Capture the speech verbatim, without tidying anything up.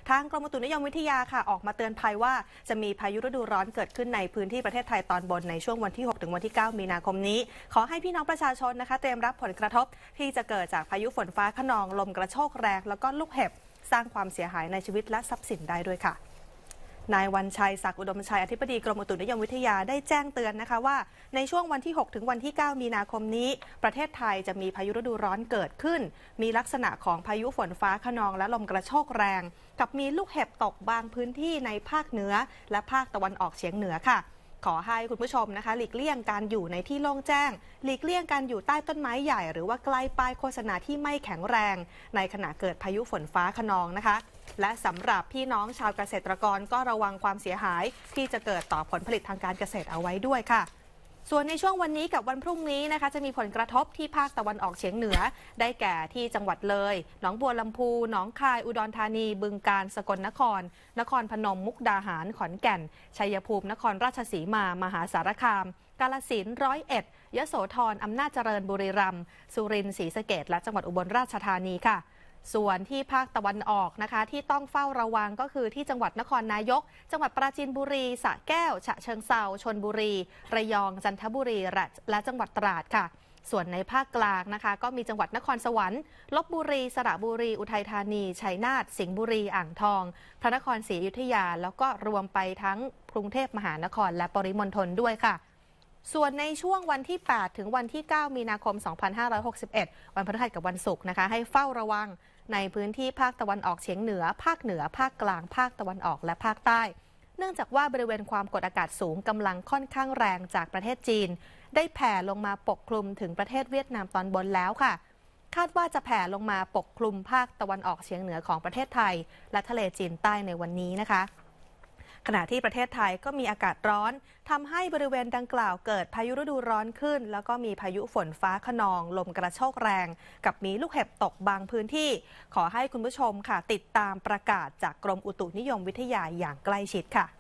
ทางกรมอุตุนิยมวิทยาค่ะออกมาเตือนภัยว่าจะมีพายุฤดูร้อนเกิดขึ้นในพื้นที่ประเทศไทยตอนบนในช่วงวันที่หกถึงวันที่เก้ามีนาคมนี้ขอให้พี่น้องประชาชนนะคะเตรียมรับผลกระทบที่จะเกิดจากพายุฝนฟ้าคะนองลมกระโชกแรงแล้วก็ลูกเห็บสร้างความเสียหายในชีวิตและทรัพย์สินได้ด้วยค่ะนายวันชัยศักดิ์อุดมชัยอธิบดีกรมอุตุนิยมวิทยาได้แจ้งเตือนนะคะว่าในช่วงวันที่หกถึงวันที่เก้ามีนาคมนี้ประเทศไทยจะมีพายุฤดูร้อนเกิดขึ้นมีลักษณะของพายุฝนฟ้าคะนองและลมกระโชกแรงกับมีลูกเห็บตกบางพื้นที่ในภาคเหนือและภาคตะวันออกเฉียงเหนือค่ะขอให้คุณผู้ชมนะคะหลีกเลี่ยงการอยู่ในที่โล่งแจ้งหลีกเลี่ยงการอยู่ใต้ต้นไม้ใหญ่หรือว่าใกล้ป้ายโฆษณาที่ไม่แข็งแรงในขณะเกิดพายุฝนฟ้าคะนองนะคะและสำหรับพี่น้องชาวเกษตรกรก็ระวังความเสียหายที่จะเกิดต่อผลผลิตทางการเกษตรเอาไว้ด้วยค่ะส่วนในช่วงวันนี้กับวันพรุ่งนี้นะคะจะมีผลกระทบที่ภาคตะวันออกเฉียงเหนือได้แก่ที่จังหวัดเลยหนองบัวลำพูหนองคายอุดรธานีบึงกาฬสกลนครนครพนมมุกดาหารขอนแก่นชัยภูมินครราชสีมามหาสารคามกาฬสินธุ์ร้อยเอ็ดยโสธรอำนาจเจริญบุรีรัมย์สุรินทร์ศรีสะเกษและจังหวัดอุบลราชธานีค่ะส่วนที่ภาคตะวันออกนะคะที่ต้องเฝ้าระวังก็คือที่จังหวัดนครนายกจังหวัดปราจีนบุรีสระแก้วฉะเชิงเทราชลบุรีระยองจันทบุรีและจังหวัดตราดค่ะส่วนในภาคกลางนะคะก็มีจังหวัดนครสวรรค์ลพบุรีสระบุรีอุทัยธานีชัยนาทสิงห์บุรีอ่างทองพระนครศรีอยุธยาแล้วก็รวมไปทั้งกรุงเทพมหานครและปริมณฑลด้วยค่ะส่วนในช่วงวันที่แปดถึงวันที่เก้ามีนาคมสองพันห้าร้อยหกสิบเอ็ดวันพฤหัสกับวันศุกร์นะคะให้เฝ้าระวังในพื้นที่ภาคตะวันออกเฉียงเหนือภาคเหนือภาคกลางภาคตะวันออกและภาคใต้เนื่องจากว่าบริเวณความกดอากาศสูงกำลังค่อนข้างแรงจากประเทศจีนได้แผ่ลงมาปกคลุมถึงประเทศเวียดนามตอนบนแล้วค่ะคาดว่าจะแผ่ลงมาปกคลุมภาคตะวันออกเฉียงเหนือของประเทศไทยและทะเลจีนใต้ในวันนี้นะคะขณะที่ประเทศไทยก็มีอากาศร้อนทำให้บริเวณดังกล่าวเกิดพายุฤดูร้อนขึ้นแล้วก็มีพายุฝนฟ้าคะนองลมกระโชกแรงกับมีลูกเห็บตกบางพื้นที่ขอให้คุณผู้ชมค่ะติดตามประกาศจากกรมอุตุนิยมวิทยาอย่างใกล้ชิดค่ะ